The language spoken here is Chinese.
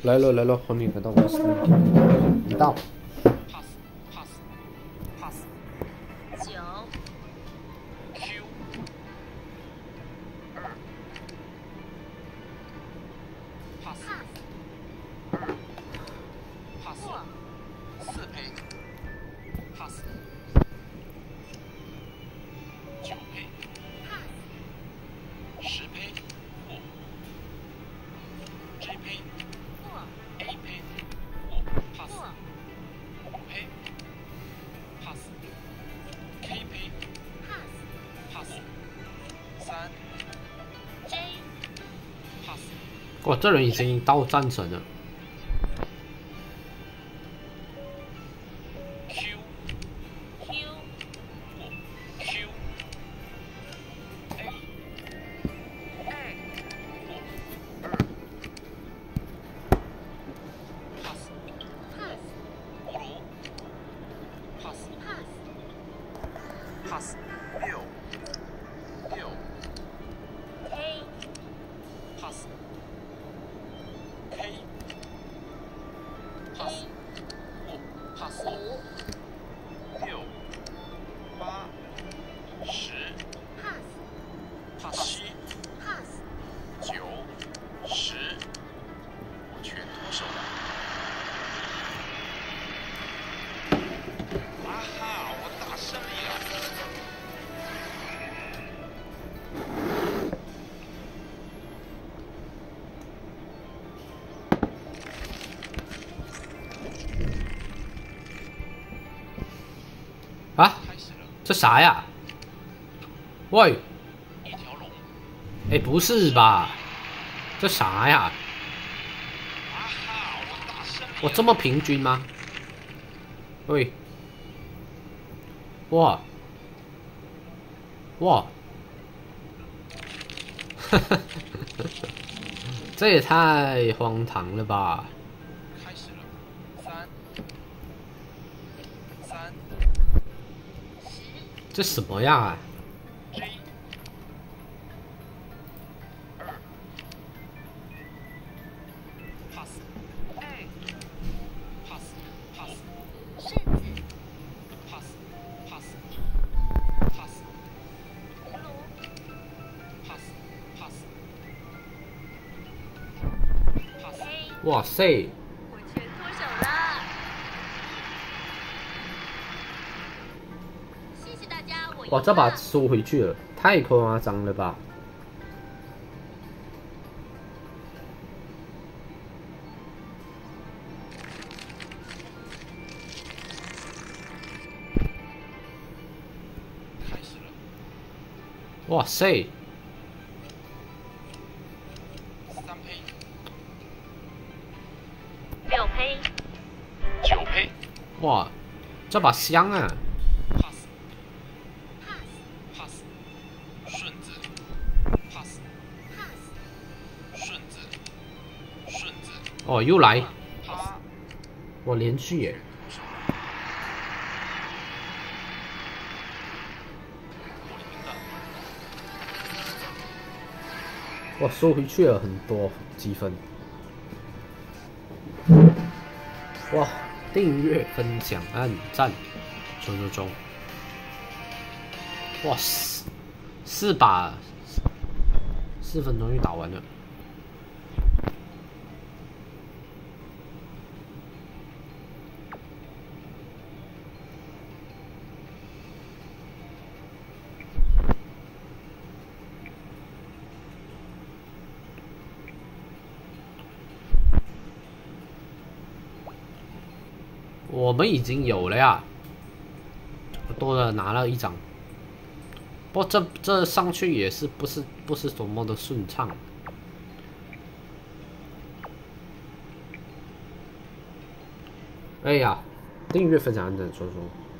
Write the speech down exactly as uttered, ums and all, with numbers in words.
来了来了，欢迎来到我的频道。 pass pass pass 九 Q 二 pass 二 pass 四胚 pass 九胚 十胚过 G 胚 A 胚过 pass 五胚 pass K 胚 pass 三 J pass 哇，这人已经到战神了。 Q Q Q A 二二 pass pass 葫芦 pass pass pass 六六 K pass K pass 五 pass 五六八十 pass pass 七 pass 九十，我全脱手了。啊哈！我打胜利了。 啊， 开始了， 这啥呀？喂， 一条龙。 哎，不是吧？这啥呀？ 啊哈！我打胜利了。 我这么平均吗？喂，哇，哇，这也太荒唐了吧！ 开始了，三三这什么样啊？ J 二 pass 二 pass pass 顺子 pass pass pass 葫芦 pass pass pass K 哇塞！ 我全脱手了，谢谢大家，我赢哇，这把了收回去了，太夸张了吧！ 开始了， 哇塞！ 三胚六胚九胚哇，这把香啊！ pass pass pass 顺子 pass pass 顺子顺子哦，又来！ pass 我连续耶！ 脱手了。我赢了。 我收回去了很多积分。哇，订阅、分享、按赞，中中中！哇，四四把，四分钟就打完了。我们已经有了呀，多了拿了一张。不过这这上去也是不是不是多么的顺畅。哎呀，订阅分享按赞说说。